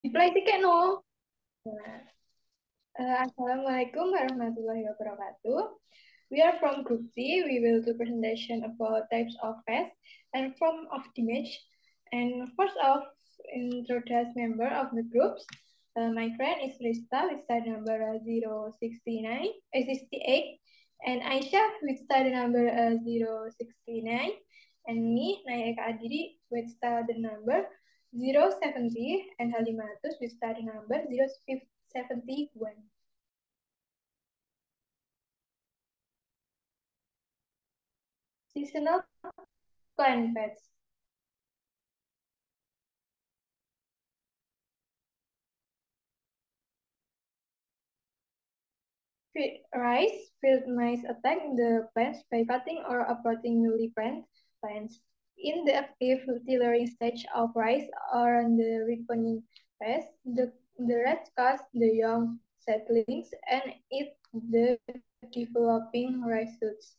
Play tiket no. Nah, Assalamualaikum warahmatullahi wabarakatuh. We are from Group C. We will do presentation about types of pests and form of image. And first off, introduce member of the groups. My friend is Rista with study number 069, 68, and Aisyah with study number 069, and me, Naya Eka Adiri, with study number 070, and Halimatus with study number 071. Seasonal plant pets. Rice field mice attack the plants by cutting or uprooting newly planted plants. In the active tillering stage of rice or the ripening phase, the rats catch the young seedlings and eat the developing rice shoots.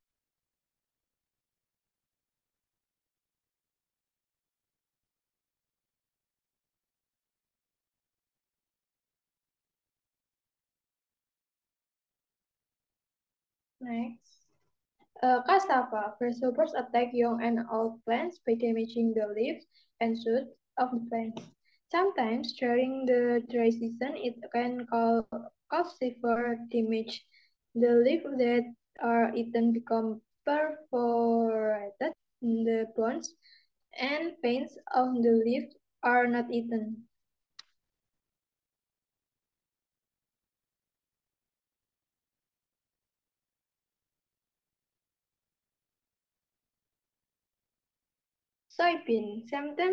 Next. Cassava. Grasshoppers attack young and old plants by damaging the leaves and shoots of the plants. Sometimes during the dry season, it can cause severe damage. The leaves that are eaten become perforated in the bones, and veins of the leaf are not eaten. Soybean.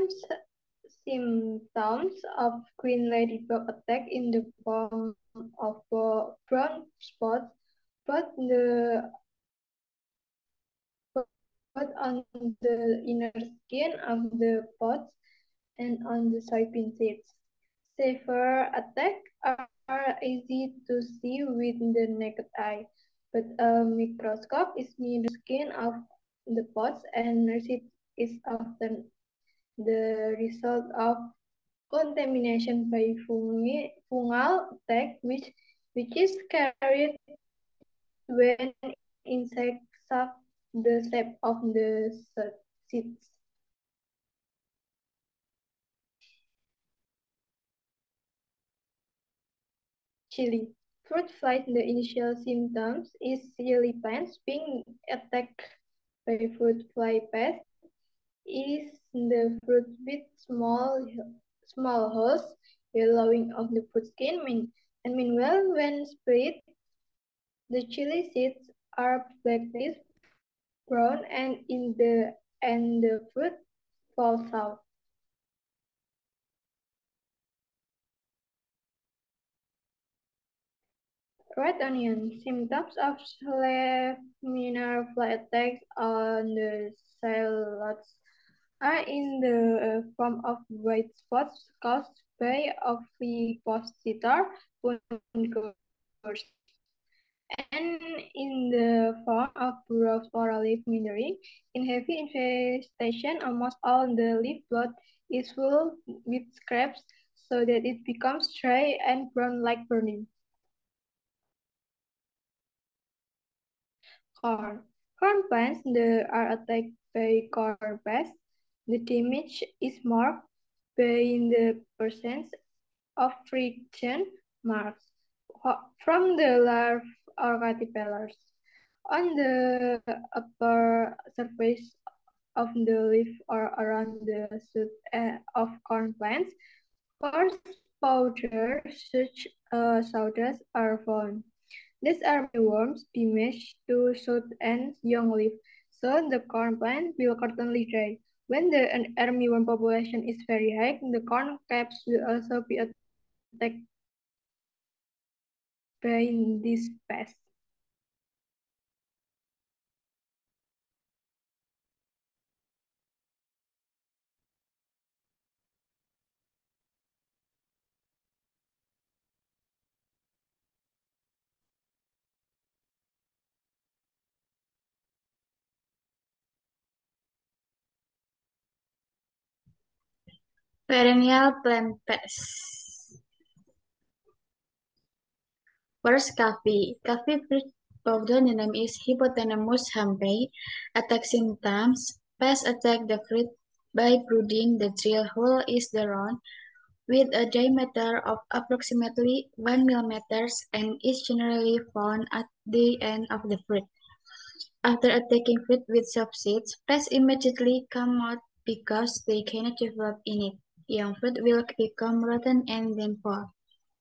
Symptoms of green ladybug attack in the form of brown spots, both the both on the inner skin of the pods and on the soybean seeds. Severe attacks are easy to see with the naked eye, but a microscope is near the skin of the pods and seeds is often the result of contamination by fungal attack, which is carried when insects suck the sap of the seeds. Chili. Fruit flies, the initial symptoms is chili plants being attacked by fruit fly pest. Is the fruit with small holes, yellowing of the fruit skin, and meanwhile when split, the chili seeds are blackish brown and the fruit falls out. Red onion. Symptoms of laminar fly attacks on the shallots are in the form of white spots caused by ovipositor punctures, and in the form of brown or leaf withering. In heavy infestation, almost all the leaf blood is full with scraps so that it becomes dry and brown like burning. Corn. Corn plants that are attacked by corn pests. The damage is marked by the presence of friction marks from the larvae or caterpillars on the upper surface of the leaf or around the shoot of corn plants. Coarse powder such sawdust are found. These are worms damage to shoot and young leaf, so the corn plant will certainly dry. When the armyworm population is very high, the corn caps will also be attacked by this pest. Perennial plant pests. First, coffee. Coffee fruit powder, the name is Hippopotamus humphrey. Attack symptoms. Pests attack the fruit by brooding. The drill hole is the round with a diameter of approximately 1 mm and is generally found at the end of the fruit. After attacking fruit with soft seeds, pests immediately come out because they cannot develop in it. Young fruit will become rotten and then fall.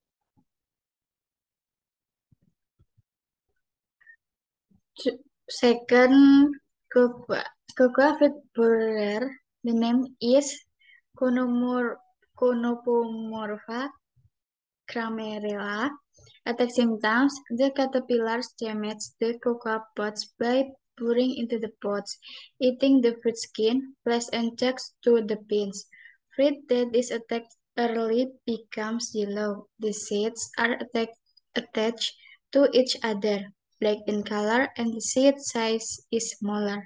Second, cocoa. Cocoa fruit borer. The name is Conopomorpha cramerella. Attack symptoms: the caterpillars damage the cocoa pods by boring into the pods, eating the fruit skin, flesh, and checks to the pins. Fruit that is attacked early becomes yellow. The seeds are attached to each other, black in color, and the seed size is smaller.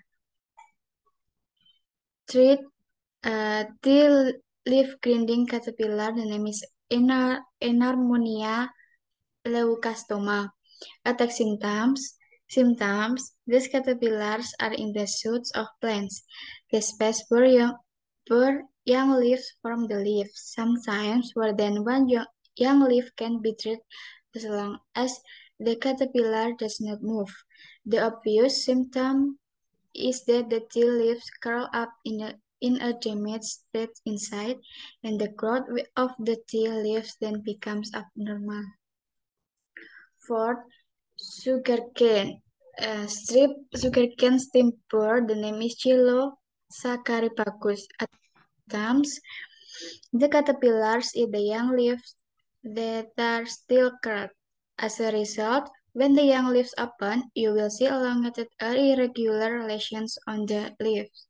Treat the leaf grinding caterpillar. The name is Enarmonia leucastoma. Attack symptoms. These caterpillars are in the shoots of plants. They space young leaves from the leaves. Sometimes more than one young leaf can be treated as long as the caterpillar does not move. The obvious symptom is that the tea leaves curl up in a damaged state inside, and the growth of the tea leaves then becomes abnormal. Fourth, sugarcane. Strip sugarcane stem borer, the name is Chilosaccharipacus. At times, the caterpillars eat the young leaves that are still curled. As a result, when the young leaves open, you will see elongated or irregular lesions on the leaves.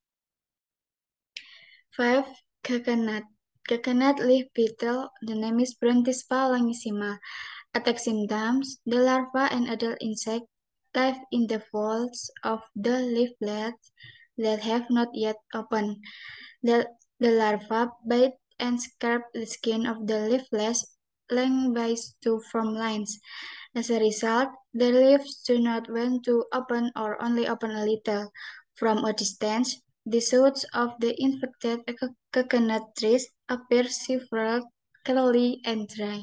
5. Coconut. Coconut leaf beetle, the name is Bronthispa longissima. Attack symptoms: the larva and adult insect live in the folds of the leaflets that have not yet opened. The larva bite and scrape the skin of the leaflets lengthwise to form lines. As a result, the leaves do not want to open or only open a little. From a distance, the shoots of the infected coconut trees appear shriveled, curly, and dry.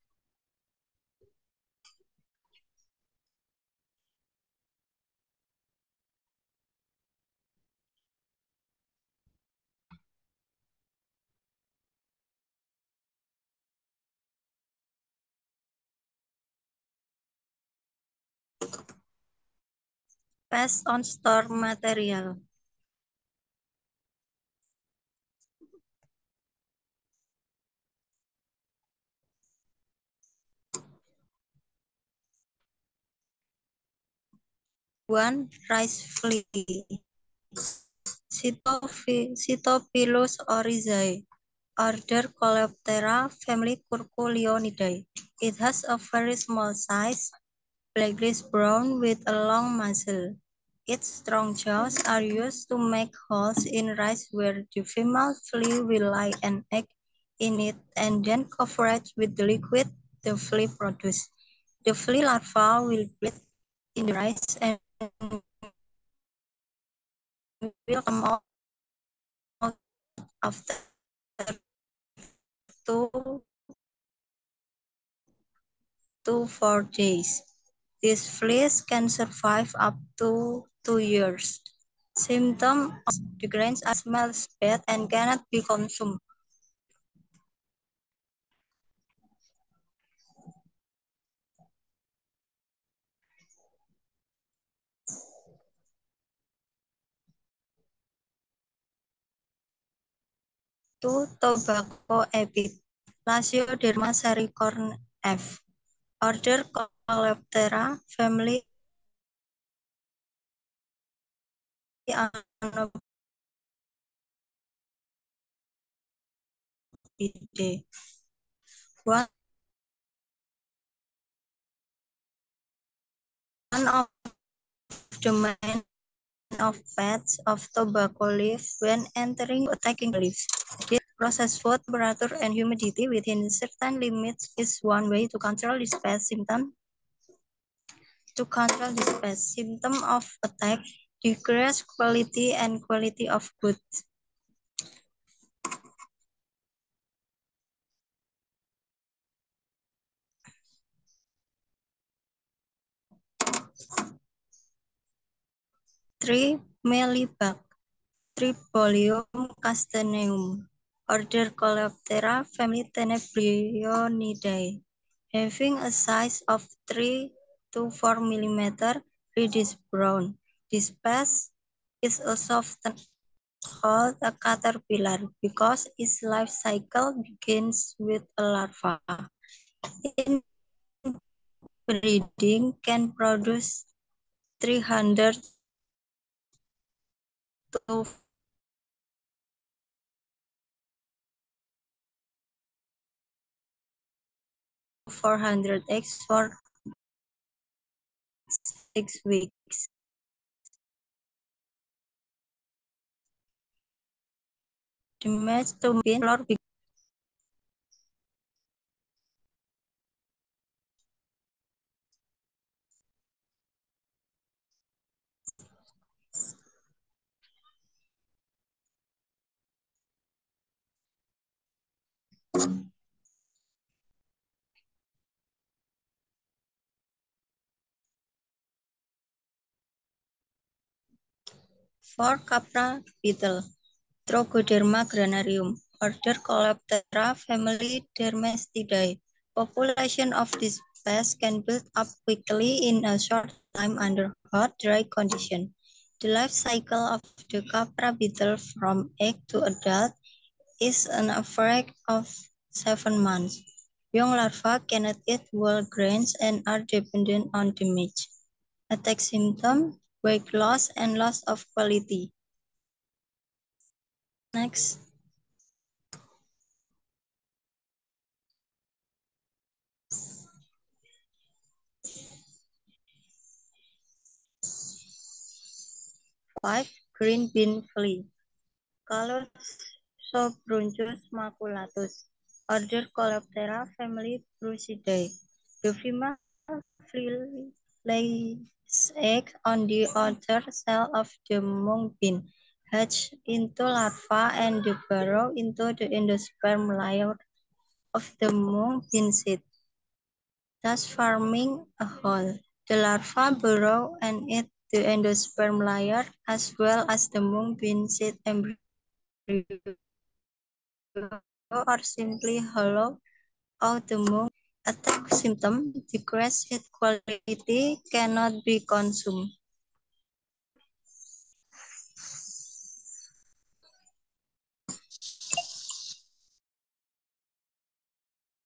Pests on store material. One, rice flea. Cytophilus oryzae. Order Coleoptera, family Curculionidae. It has a very small size, blackish-brown with a long muzzle. Its strong jaws are used to make holes in rice where the female flea will lay an egg in it and then cover it with the liquid the flea produces. The flea larva will bleed in the rice and will come out after 2 to 4 days. These fleas can survive up to 2 years. Symptoms: the grains are smells bad and cannot be consumed. To tobacco epid. Lasioderma sericorn F. Order Coleoptera, family Anobidae. One of the main of pests of tobacco leaf when entering attacking leaves. Processed food, temperature, and humidity within certain limits is one way to control this pest symptom. To control this pest symptom of attack, decrease quality and quality of goods. Three Mealybug, Tribolium castaneum, order Coleoptera, family Tenebrionidae, having a size of 3 to 4 mm, reddish brown. This pest is also often called a caterpillar because its life cycle begins with a larva. In breeding can produce 300 to 400 eggs for 6 weeks. Damage to bean flour. For Capra beetle, Trogoderma granarium, order Coleoptera, family Dermestidae. Population of this pest can build up quickly in a short time under hot, dry conditions. The life cycle of the Capra beetle from egg to adult is an average of 7 months. Young larvae cannot eat whole grains and are dependent on damage. Attack symptom, weight loss, and loss of quality. Next. Five, green bean flea. Callus Sobrunchus maculatus. Order Coleoptera, family Brucidae. The female flea lays egg on the outer shell of the mung bean, hatch into larvae, and the burrow into the endosperm layer of the mung bean seed, thus forming a hole. The larvae burrow and eat the endosperm layer as well as the mung bean seed embryo, or simply hollow out the mung. Attack symptom, decreased heat quality, cannot be consumed.